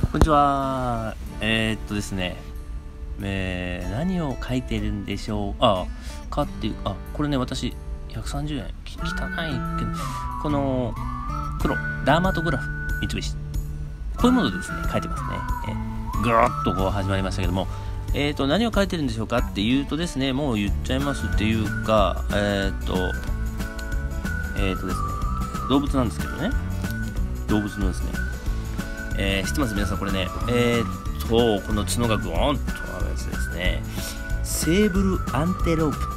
こんにちは。ですね、何を書いてるんでしょうかっていう、これね、私、130円、汚いけど、この黒、ダーマトグラフ、三菱、こういうものでですね、書いてますね。ぐるっとこう始まりましたけども、何を書いてるんでしょうかっていうとですね、もう言っちゃいますっていうか、ですね、動物なんですけどね、動物のですね、知ってます皆さんこれね、この角がグーンとあるやつですね。セーブルアンテロープ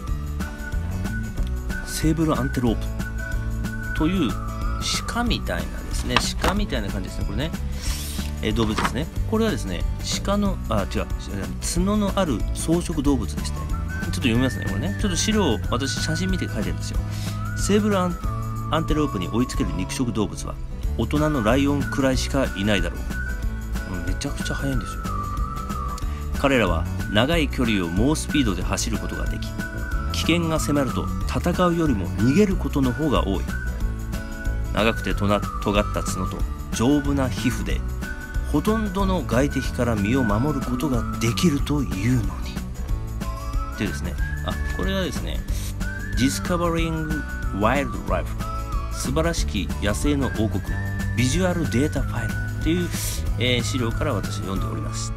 という鹿みたいなですね、鹿みたいな感じですね、これね、動物ですね。これはですね、角のある草食動物でして、ちょっと読みますね、これね。ちょっと資料を私写真見て書いてるんですよ。セーブルアンテロープに追いつける肉食動物は大人のライオンくらいしかいないだろう。めちゃくちゃ速いんですよ。彼らは長い距離を猛スピードで走ることができ、危険が迫ると戦うよりも逃げることの方が多い。長くて尖った角と丈夫な皮膚でほとんどの外敵から身を守ることができるというのに。でですね、これはですね、Discovering Wildlife、素晴らしき野生の王国ビジュアルデータファイルっていう、資料から私読んでおりまして、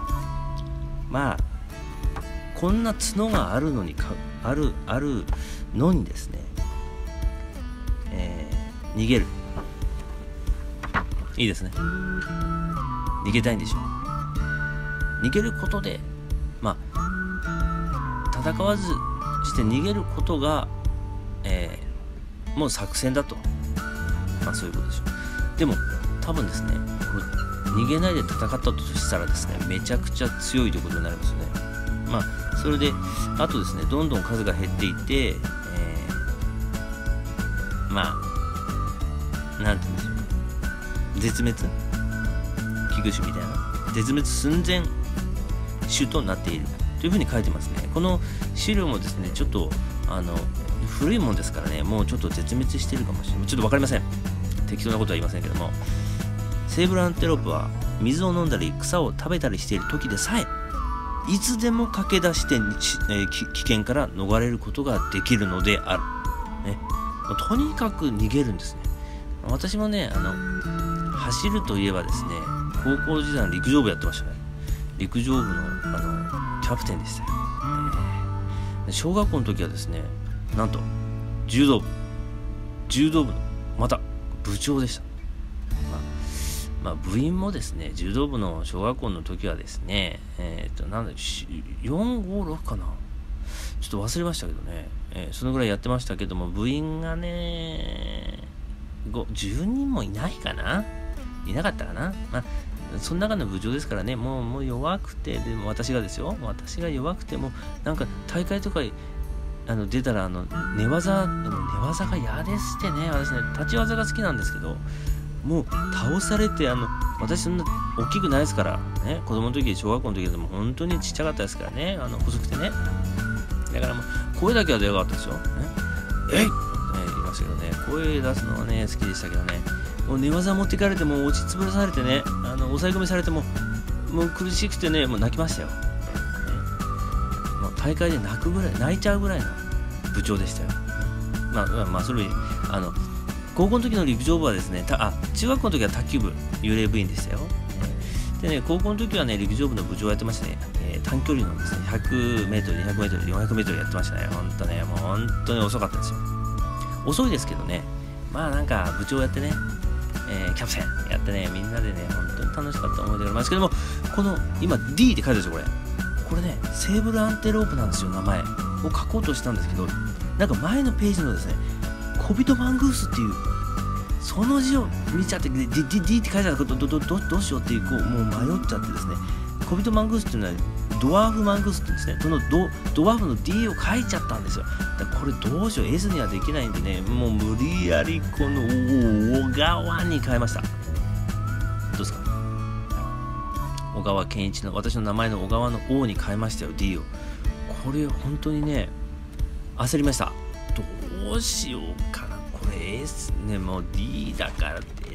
こんな角があるのにですね、逃げる、いいですね。逃げたいんでしょう。逃げることで戦わずして逃げることが、もう作戦だと、そういうことでしょう。でも多分ですね、逃げないで戦ったとしたらですね、めちゃくちゃ強いということになりますよね。それであとですね、どんどん数が減っていって、なんて言うんでしょう、絶滅危惧種みたいな、絶滅寸前種となっているというふうに書いてますね。この資料もですね、ちょっと古いもんですからね、もうちょっと絶滅しているかもしれない。ちょっと分かりません。適当なことは言いませんけども、セーブルアンテロープは水を飲んだり草を食べたりしている時でさえいつでも駆け出して、危険から逃れることができるのである、ね、とにかく逃げるんですね。私もね、走るといえばですね、高校時代の陸上部やってましたね。陸上部のキャプテンでしたよ。小学校の時はですね、なんと柔道部のまた部長でした。部員もですね、柔道部の小学校の時はですね、456かな、ちょっと忘れましたけどね、そのぐらいやってましたけども、部員がね10人もいないかな、いなかったかな。その中の部長ですからね、もう弱くて、でも私が弱くても、なんか大会とか出たら寝技が嫌でしてね、私ね、立ち技が好きなんですけど、もう倒されて、私そんな大きくないですからね、子供の時、小学校の時でも本当にちっちゃかったですからね、細くてね、だからもう声だけは出なかったですよ、ね、言いましたけどね、声出すのはね好きでしたけどね、もう寝技持ってかれても落ちつぶらされてね、抑え込みされてもう苦しくてね、もう泣きましたよ、ね、もう大会で泣いちゃうぐらいの部長でしたよ。それより高校の時の陸上部はですね、中学校の時は卓球部幽霊部員でしたよ。でね、高校の時はね、陸上部の部長をやってましてね、短距離のですね、100m、200m、400m やってましたね。もう本当に遅かったですよ。遅いですけどね、なんか部長やってね、キャプテンやってね、みんなでね、本当に楽しかった思い出がありますけども、この今 D って書いてあるでしょ、これね、セーブルアンテロープなんですよ、名前を書こうとしたんですけど、なんか前のページのですね、コビトマングースっていうその字を見ちゃって、D って書いてあるからどうしようっていう、もう迷っちゃってですね、コビトマングースっていうのはドワーフマングースって言うんですね。そのドワーフの D を書いちゃったんですよ。だからこれどうしよう、 S にはできないんでね、もう無理やりこの小川に変えました。どうですか、小川健一の、私の名前の小川の O に変えましたよ、 D を。これ本当にね焦りました。どうしようかな、これ S ね、もう D だからって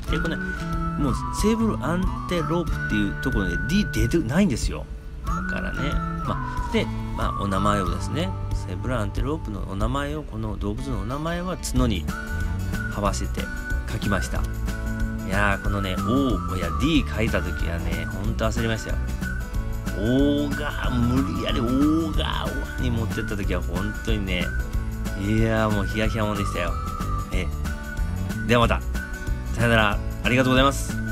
これね、もうセーブルアンテロープっていうところで D 出てないんですよ。だからね、お名前をですね、セーブルアンテロープのお名前を、この動物のお名前は角にはわせて書きました。いやー、このね O や D 書いた時はね、ほんと焦りましたよ。オーガー、無理やりオーガーに持ってった時は本当にね、いやーもうヒヤヒヤもんでしたよ。ではまた、さよなら、ありがとうございます。